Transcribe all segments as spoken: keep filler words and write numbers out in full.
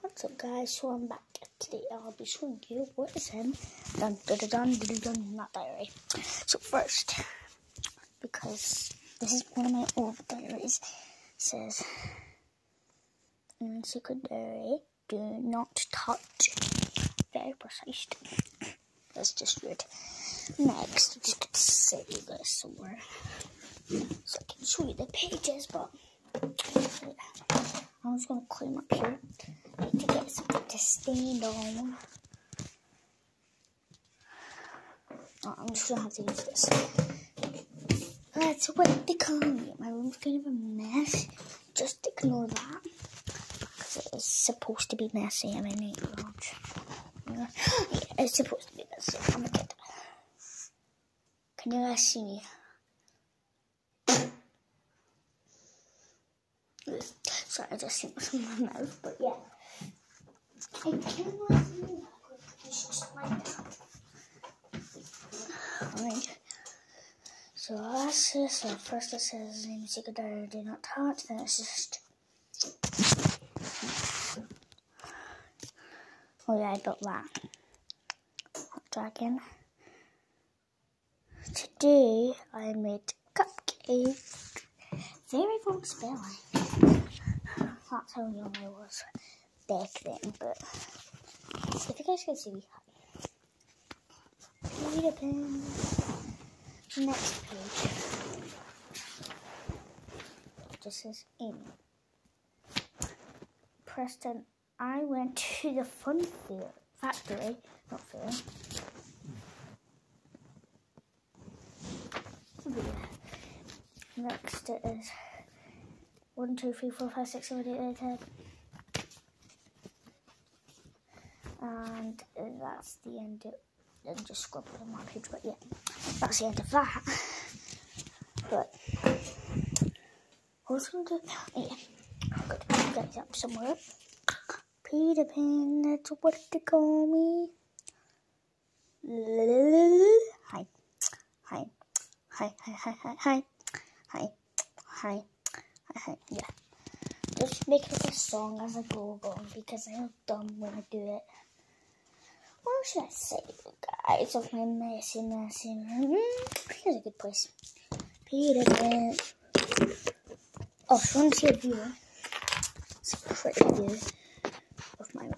What's up, guys? So I'm back. Today I'll be showing you what is in dun dun dun dun dun, dun not diary. So first, because this is one of my old diaries, it says in secret diary, do not touch. Very precise. That's just weird. Next, I'm just gonna set you guys somewhere so I can show you the pages, but yeah. I'm just gonna climb up here to get something to stand on. Oh, I'm just gonna have to use this. That's what they call me. My room's kind of a mess. Just ignore that. Because it is supposed to be messy. I'm in eight year Yeah, it's supposed to be messy. I'm a kid. Can you guys see me? Sorry, I just hit what's in my mouth, but yeah. I can't see you. It's just like that. Alright. So that's it. So first it says in secret diary, do not touch. Then it's just. Oh yeah, I built that. Hot dragon. Today I made cupcakes. Very wrong spelling. That's how young I was back then, but if you guys can see, Peter Pan. Next page. It just says Amy. Preston, I went to the fun fair factory, not fair. Next it is one, two, three, four, five, six, seven, eight, nine, ten. And that's the end of then just scribble on my page, but yeah, that's the end of that. But what's gonna do? Oh, yeah, I've got to put you guys up somewhere. Peter Pan, that's what they call me. Hi, hi, hi, hi, hi, hi, hi. Hi, hi, hi, hi, yeah. Just making up a song as I go along because I'm dumb when I do it. What should I say, guys, of my messy, messy room? Here's a good place. Peter Pan. Oh, if you want to see a view, it's a pretty view of my room.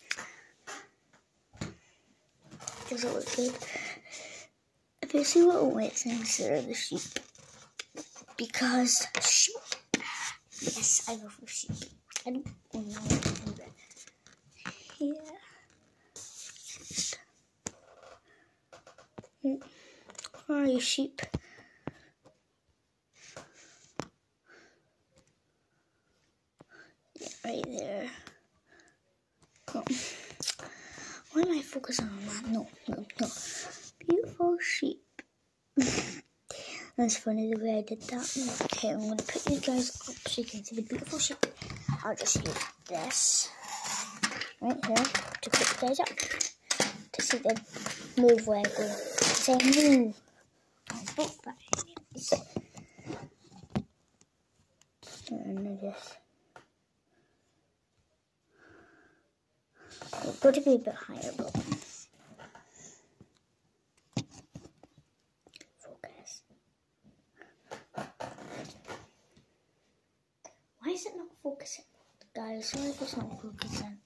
Does it look good? If you see what white things there are the sheep. Because sheep. Yes, I love sheep. I don't know that. Yeah. Where are you, sheep? Yeah, right there. Oh. Why am I focusing on that? No, no, no. Beautiful sheep. That's funny the way I did that. Okay, I'm going to put you guys up so you can see the beautiful sheep. I'll just use this right here to put you guys up to see the move where I go. Say move. I both buttons. And I just. It's got to be a bit higher, but. Why is it not focusing? Guys, sorry if it's not focusing.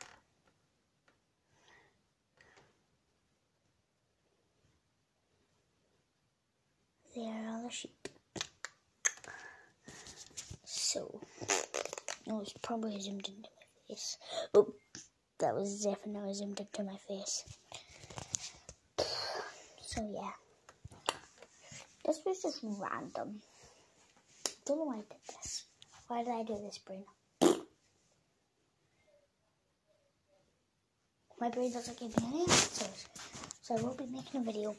There are the sheep. So, it was probably zoomed into my face. Oh, that was definitely zoomed into my face. So, yeah. This was just random. Don't know why I did this. Why did I do this, brain? My brain doesn't give me any answers, so I will be making a video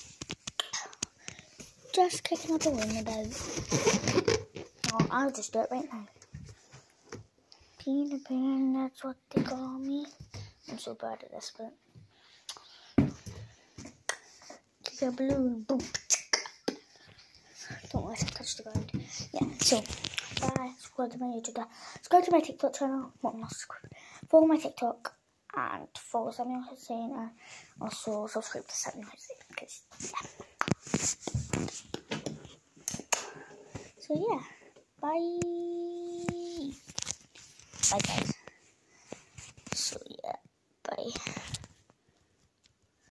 just kicking up a wing about. Oh, I'll just do it right now. Peter Pan, that's what they call me. I'm so bad at this, but kick a balloon, boom. Don't let it touch the ground. Yeah, so. Bye. Subscribe to my YouTube. Subscribe to my TikTok channel. Well, not subscribe. follow my TikTok and follow Samuel Hussein, and also subscribe to Samuel Hussein, because yeah. So yeah, bye. Bye guys.